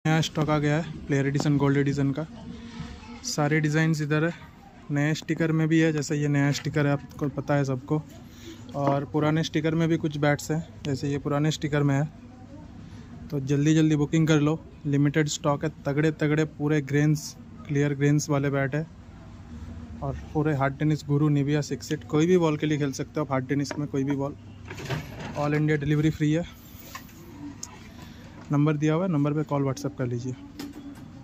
नया स्टॉक आ गया है प्लेयर एडिशन गोल्ड एडिशन का। सारे डिज़ाइंस इधर है। नए स्टिकर में भी है, जैसे ये नया स्टिकर है आपको पता है सबको, और पुराने स्टिकर में भी कुछ बैट्स हैं, जैसे ये पुराने स्टिकर में है। तो जल्दी जल्दी बुकिंग कर लो, लिमिटेड स्टॉक है। तगड़े तगड़े पूरे ग्रेन्स, क्लियर ग्रेन्स वाले बैट है, और पूरे हार्ड टेनिस गुरु निविया 6 कोई भी बॉल के लिए खेल सकते हो आप। हार्ड टेनिस में कोई भी ball, all India delivery free है। नंबर दिया हुआ है, नंबर पे कॉल व्हाट्सएप कर लीजिए।